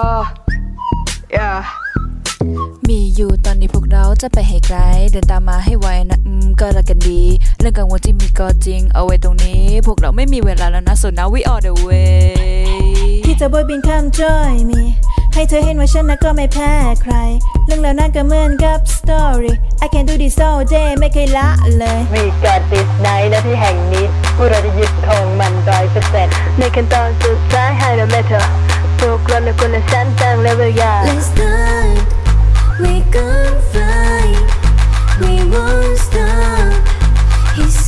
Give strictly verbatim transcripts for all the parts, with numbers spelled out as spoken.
yeah มีอยู่ตอนนี้พวกเราจะไปให้ไกลเดินตามมาให้ไวนะอืมก็รักกันดีเรื่องกังวลที่มีก็จริงเอาไว้ตรงนี้พวกเราไม่มีเวลาแล้วนะ so now we all the way ที่จะบอยบินข้ามจอยมีให้เธอเห็นว่าฉันน่ะก็ไม่แพ้ใครเรื่องแล้วนั้นก็เหมือนกับ story I can do this all day ไม่เคยละเลย We got this night และที่แห่งนี้พวกเราจะยึดครองมันร้อยเปอร์เซ็นต์ในขั้นตอนสุดท้ายให้เราแม่เธอพวกเราในคนละชั้นตั้งเลเวลยา Let's start we gon' fly we won't stop it's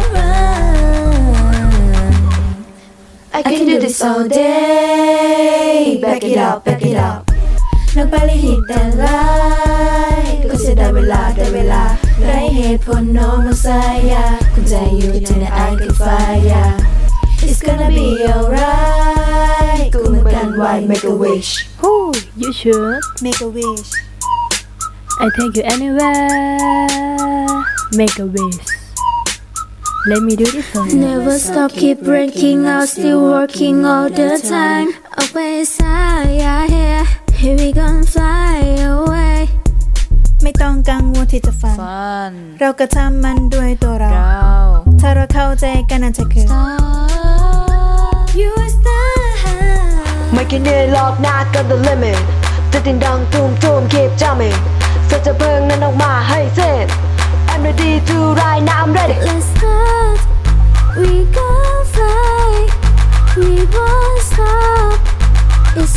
alright I can do this all day back it up back it up นักไปเลยหินแต่ไล่ก็จะได้เวลาได้เวลาไรเหตุผล no messiah คุณใจอยู่ที่ไหน I can fire It's gonna be alright กูเหมือนกัน why make a wish Oh, you should. make a wish I take you anywhere. Make a wish. Let me do this for you. Never stop, keep breaking out, still working all the time. Always higher here, here we gon' fly away. ไม่ต้องกังวลที่จะฝัน fun เราก็ทำมันด้วยตัวเราเราถ้าเราเข้าใจกันนั่นจะคือ You are star. ไม่แค่เหนื่อยหรอกนะก็ the limit จะติดดังตูมตูม keep jumping เสจะเพลิงนั้นออกมาให้เสร็จ I'm ready to ride now I'm ready Let's start. We gon' fly. We won't stop. It's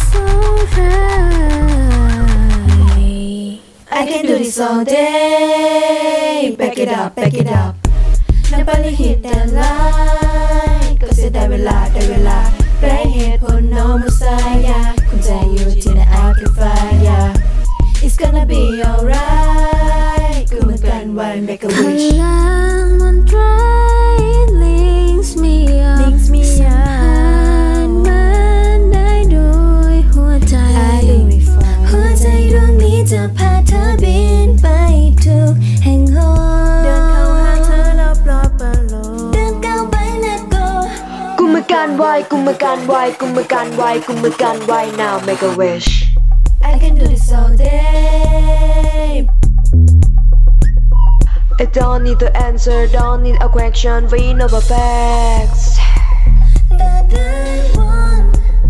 alright. I can do this all day back it up back it up นับไปเลยหินแต่ไล่ก็จะได้เวลาได้เวลาไรเหตุผล no messiah คุณใจอยู่ที่ไหน I can fire It's gonna be alright กูเหมือนกัน why make a wish Alarm on dry links me up links me สัมพันธ์มันได้ด้วยหัวใจ I do it for หัวใจดวงนี้จะพาเธอบินไปทุกแห่งโลกเดินเข้าหาเธอแล้วปลอบประโลมเดินก้าวไป let go กูเหมือนกัน why กูเหมือนกัน why กูเหมือนกัน why กูเหมือนกัน why now make a wish I can do this all day I don't need the answer don't need a question we know the facts that I want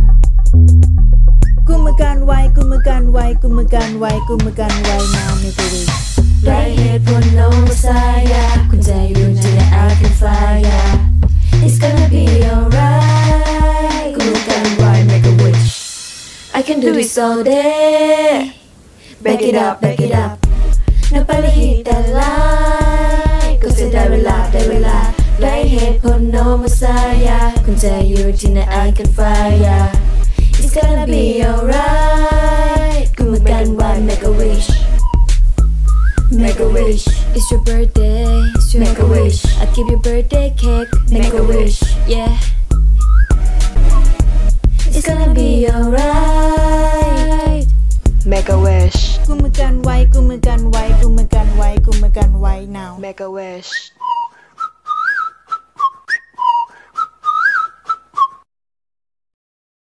กูเหมือนกัน why กูเหมือนกัน why กูเหมือนกัน why กูเหมือนกัน why now make a wish ไรเหตุผล no messiah คุณใจอยู่ที่ไหน I can fire It's gonna be alright กูเหมือนกัน why make a wish I can do this all day back it up back it up นับไปเลยหินแต่ไล่ก็จะได้เวลาได้เวลาไรเหตุผล no messiah คุณใจอยู่ที่ไหน I can fire It's gonna be alright กูเหมือนกัน why make a wish make a wish It's your birthday Make a wish I give you birthday cake Make a wish yeah